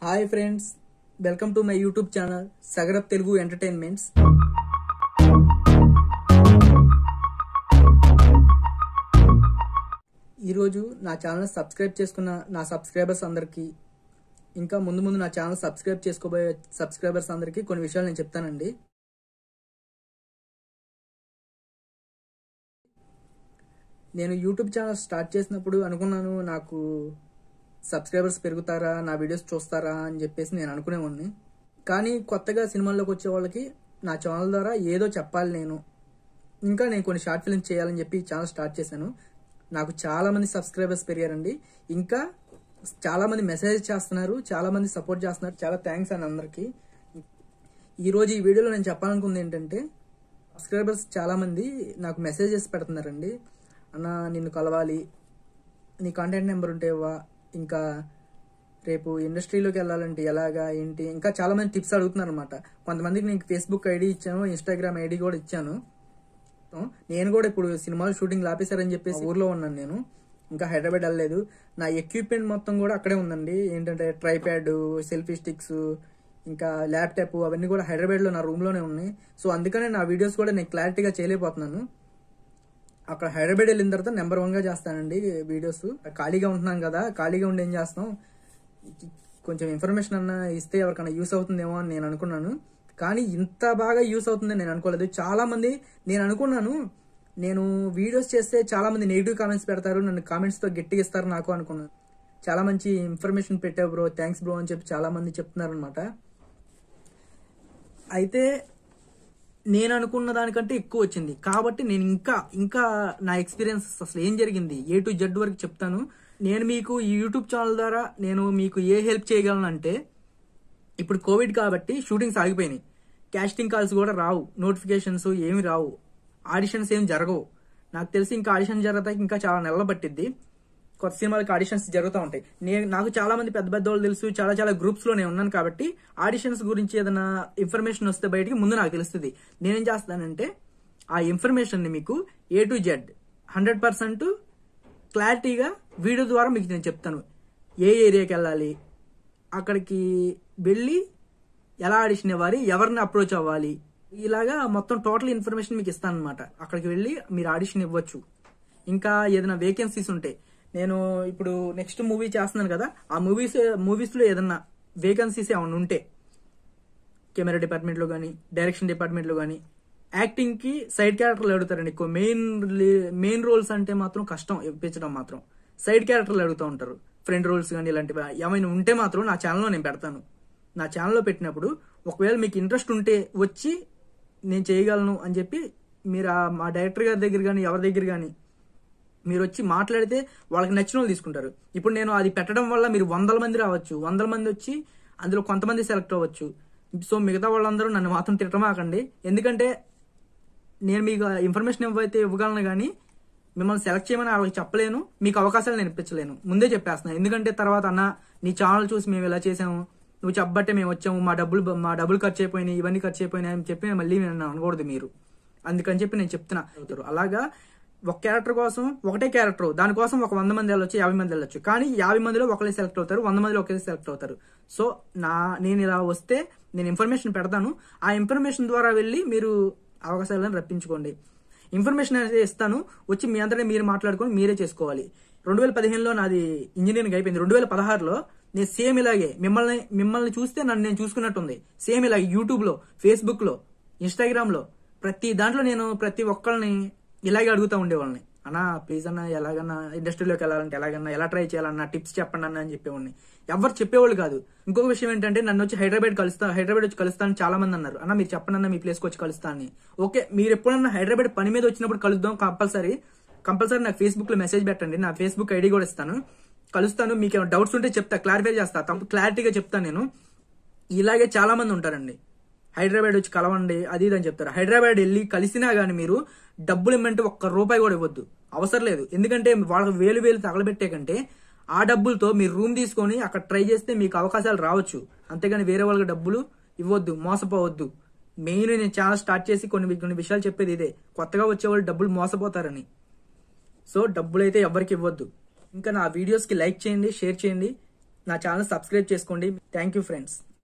Hi friends, welcome to my YouTube channel సగరప్ Telugu entertainments. ఈరోజు నా ఛానల్ సబ్స్క్రైబ్ చేసుకున్న నా సబ్స్క్రైబర్స్ అందరికీ, ఇంకా ముందు నా ఛానల్ సబ్స్క్రైబ్ చేసుకోబోయే సబ్స్క్రైబర్స్ అందరికీ కొన్ని విషయాలు నేను చెప్తానండి. నేను యూట్యూబ్ ఛానల్ స్టార్ట్ చేసినప్పుడు అనుకున్నాను, నాకు సబ్స్క్రైబర్స్ పెరుగుతారా, నా వీడియోస్ చూస్తారా అని చెప్పేసి నేను అనుకునేవాడిని. కానీ కొత్తగా సినిమాల్లోకి వచ్చే వాళ్ళకి నా ఛానల్ ద్వారా ఏదో చెప్పాలి నేను, ఇంకా నేను కొన్ని షార్ట్ ఫిల్మ్స్ చేయాలని చెప్పి ఛానల్ స్టార్ట్ చేశాను. నాకు చాలా మంది సబ్స్క్రైబర్స్ పెరిగారండి. ఇంకా చాలా మంది మెసేజ్ చేస్తున్నారు, చాలా మంది సపోర్ట్ చేస్తున్నారు. చాలా థ్యాంక్స్ అండి అందరికి. ఈరోజు ఈ వీడియోలో నేను చెప్పాలనుకుంది ఏంటంటే, సబ్స్క్రైబర్స్ చాలా మంది నాకు మెసేజెస్ పెడుతున్నారండి. అన్న, నిన్ను కలవాలి, నీ కాంటాక్ట్ నెంబర్ ఉంటే ఇవ్వా, ఇంకా రేపు ఇండస్ట్రీలోకి వెళ్ళాలంటే ఎలాగా ఏంటి, ఇంకా చాలా మంది టిప్స్ అడుగుతున్నారు అనమాట. కొంతమందికి నేను ఫేస్బుక్ ఐడి ఇచ్చాను, ఇన్స్టాగ్రామ్ ఐడి కూడా ఇచ్చాను. నేను కూడా ఇప్పుడు సినిమాలు షూటింగ్ ఆపేశారని చెప్పేసి ఊర్లో ఉన్నాను. నేను ఇంకా హైదరాబాద్ వెళ్ళలేదు. నా ఎక్విప్మెంట్ మొత్తం కూడా అక్కడే ఉందండి. ఏంటంటే ట్రైప్యాడ్, సెల్ఫీ స్టిక్స్, ఇంకా ల్యాప్టాప్ అవన్నీ కూడా హైదరాబాద్లో నా రూమ్లోనే ఉన్నాయి. సో అందుకనే నా వీడియోస్ కూడా నేను క్లారిటీగా చేయలేకపోతున్నాను. అక్కడ హైదరాబాద్ వెళ్ళిన తర్వాత నెంబర్ 1గా చేస్తానండి వీడియోస్. ఖాళీగా ఉంటున్నాం కదా, ఖాళీగా ఉండి ఏం చేస్తాం, కొంచెం ఇన్ఫర్మేషన్ అన్నా ఇస్తే ఎవరికైనా యూస్ అవుతుందేమో అని నేను అనుకున్నాను. కానీ ఇంత బాగా యూస్ అవుతుందని నేను అనుకోలేదు. చాలా మంది, నేను అనుకున్నాను నేను వీడియోస్ చేస్తే చాలా మంది నెగిటివ్ కామెంట్స్ పెడతారు, నన్ను కామెంట్స్ తో గట్టిగా ఇస్తారు నాకు అనుకున్నాను. చాలా మంచి ఇన్ఫర్మేషన్ పెట్టావు బ్రో, థ్యాంక్స్ బ్రో అని చెప్పి చాలా మంది చెప్తున్నారు అనమాట. అయితే నేను అనుకున్న దానికంటే ఎక్కువ వచ్చింది కాబట్టి నేను ఇంకా నా ఎక్స్పీరియన్స్ అసలు ఏం జరిగింది A to Z వరకు చెప్తాను. నేను మీకు ఈ యూట్యూబ్ ఛానల్ ద్వారా నేను మీకు ఏ హెల్ప్ చేయగలను అంటే, ఇప్పుడు కోవిడ్ కాబట్టి షూటింగ్స్ ఆగిపోయినాయి, కాస్టింగ్ కాల్స్ కూడా రావు, నోటిఫికేషన్స్ ఏమి రావు, ఆడిషన్స్ ఏమి జరగవు. నాకు తెలిసి ఇంకా ఆడిషన్ జరగడానికి ఇంకా చాలా నెలలు పట్టిద్ది. కొత్త సినిమాలకి ఆడిషన్స్ జరుగుతూ ఉంటాయి. నాకు చాలా మంది పెద్ద వాళ్ళు తెలుసు, చాలా గ్రూప్స్ లో నేను ఉన్నాను కాబట్టి ఆడిషన్స్ గురించి ఏదైనా ఇన్ఫర్మేషన్ వస్తే బయటికి ముందు నాకు తెలుస్తుంది. నేనేం చేస్తానంటే, ఆ ఇన్ఫర్మేషన్ ని మీకు A to Z 100% క్లారిటీగా వీడియో ద్వారా మీకు నేను చెప్తాను. ఏ ఏరియాకి వెళ్ళాలి, అక్కడికి వెళ్ళి ఎలా ఆడిషన్ ఇవ్వాలి, ఎవరిని అప్రోచ్ అవ్వాలి, ఇలాగా మొత్తం టోటల్ ఇన్ఫర్మేషన్ మీకు ఇస్తాను అనమాట. అక్కడికి వెళ్ళి మీరు ఆడిషన్ ఇవ్వచ్చు. ఇంకా ఏదైనా వేకెన్సీస్ ఉంటే, నేను ఇప్పుడు నెక్స్ట్ మూవీ చేస్తున్నాను కదా, ఆ మూవీస్ లో ఏదన్నా వేకెన్సీస్ ఏమైనా ఉంటే, కెమెరా డిపార్ట్మెంట్ లో కానీ, డైరెక్షన్ డిపార్ట్మెంట్ లో కానీ, యాక్టింగ్ కి సైడ్ క్యారెక్టర్లు అడుగుతారండి ఎక్కువ. మెయిన్ రోల్స్ అంటే మాత్రం కష్టం ఇప్పించడం, మాత్రం సైడ్ క్యారెక్టర్లు అడుగుతూ ఉంటారు. ఫ్రెండ్ రోల్స్ కానీ ఇలాంటివి ఏమైనా ఉంటే మాత్రం నా ఛానల్లో నేను పెడతాను. నా ఛానల్లో పెట్టినప్పుడు ఒకవేళ మీకు ఇంట్రెస్ట్ ఉంటే వచ్చి నేను చేయగలను అని చెప్పి మీరు మా డైరెక్టర్ గారి దగ్గర కానీ ఎవరి దగ్గర కానీ మీరు వచ్చి మాట్లాడితే వాళ్ళకి నచ్చిన వాళ్ళు తీసుకుంటారు. ఇప్పుడు నేను అది పెట్టడం వల్ల మీరు 100 మంది రావచ్చు, 100 మంది వచ్చి అందులో కొంతమంది సెలెక్ట్ అవ్వచ్చు. సో మిగతా వాళ్ళందరూ నన్ను మాత్రం తిట్టమాకండి. ఎందుకంటే నేను మీకు ఇన్ఫర్మేషన్ ఇవ్వగలను కానీ మిమ్మల్ని సెలెక్ట్ చేయమని వాళ్ళకి చెప్పలేను, మీకు అవకాశాలు నేను ఇప్పించలేను. ముందే చెప్పేస్తున్నాను. ఎందుకంటే తర్వాత అన్న నీ ఛానల్ చూసి మేము ఇలా చేసాము, నువ్వు చెప్పబట్టే మేము వచ్చాము, మా డబ్బులు ఖర్చు అయిపోయినాయి, ఇవన్నీ ఖర్చు అయిపోయినాయి అని చెప్పి మళ్ళీ నేను అనకూడదు మీరు. అందుకని చెప్పి నేను చెప్తున్నా. అలాగా ఒక క్యారెక్టర్ కోసం ఒకటే క్యారెక్టర్, దానికోసం ఒక 100 మంది వెళ్ళొచ్చు, 50 మంది వెళ్ళొచ్చు. కానీ 50 మందిలో ఒకరే సెలెక్ట్ అవుతారు, 100 మందిలో ఒకరే సెలెక్ట్ అవుతారు. సో నేను ఇలా వస్తే నేను ఇన్ఫర్మేషన్ పెడతాను. ఆ ఇన్ఫర్మేషన్ ద్వారా వెళ్ళి మీరు అవకాశాలను రప్పించుకోండి. ఇన్ఫర్మేషన్ అనేది ఇస్తాను, వచ్చి మీ అందరినీ మీరు మాట్లాడుకొని మీరే చేసుకోవాలి. 2015లో నాది ఇంజనీరింగ్ అయిపోయింది. 2016లో నేను సేమ్ ఇలాగే మిమ్మల్ని చూస్తే నన్ను నేను చూసుకున్నట్టుంది. సేమ్ ఇలాగే యూట్యూబ్ లో, ఫేస్బుక్ లో, ఇన్స్టాగ్రామ్ లో ప్రతి దాంట్లో నేను ప్రతి ఒక్కరిని ఇలాగే అడుగుతూ ఉండేవాళ్ళని. అన్నా ప్లీజ్ అన్న, ఎలాగన్నా ఇండస్ట్రీలోకి వెళ్ళాలంటే ఎలాగన్నా, ఎలా ట్రై చేయాలన్నా టిప్స్ చెప్పండి అన్న అని చెప్పేవాడిని. ఎవరు చెప్పేవాళ్ళు కాదు. ఇంకొక విషయం ఏంటంటే, నన్ను వచ్చి హైదరాబాద్ వచ్చి కలుస్తాను చాలా మంది అన్నారు. అన్న మీరు చెప్పండి అన్న, మీ ప్లేస్కి వచ్చి కలుస్తా అని. ఓకే, మీరు ఎప్పుడన్నా హైదరాబాద్ పని మీద వచ్చినప్పుడు కలుద్దాం. కంపల్సరీ నాకు ఫేస్బుక్ లో మెసేజ్ పెట్టండి, నా ఫేస్బుక్ ఐడి కూడా ఇస్తాను, కలుస్తాను. మీకు ఏమైనా డౌట్స్ ఉంటే చెప్తా, క్లారిఫై చేస్తా, క్లారిటీగా చెప్తాను నేను. ఇలాగే చాలా మంది ఉంటారండి, హైదరాబాద్ వచ్చి కలవండి అది ఇది అని చెప్తారు. హైదరాబాద్ వెళ్ళి కలిసినా గానీ మీరు డబ్బులు ఇమ్మంటే ₹1 కూడా ఇవ్వద్దు, అవసరం లేదు. ఎందుకంటే వాళ్ళకి వేలు తగలబెట్టే కంటే ఆ డబ్బులతో మీరు రూమ్ తీసుకొని అక్కడ ట్రై చేస్తే మీకు అవకాశాలు రావచ్చు. అంతేగాని వేరే వాళ్ళకి డబ్బులు ఇవ్వద్దు, మోసపోవద్దు. మెయిన్ నేను ఛానల్ స్టార్ట్ చేసి కొన్ని విషయాలు చెప్పేది ఇదే, కొత్తగా వచ్చేవాళ్ళు డబ్బులు మోసపోతారని. సో డబ్బులు అయితే ఎవరికి ఇవ్వద్దు. ఇంకా నా వీడియోస్కి లైక్ చేయండి, షేర్ చేయండి. నా ఛానల్ సబ్స్క్రైబ్ చేసుకోండి. Thank you friends.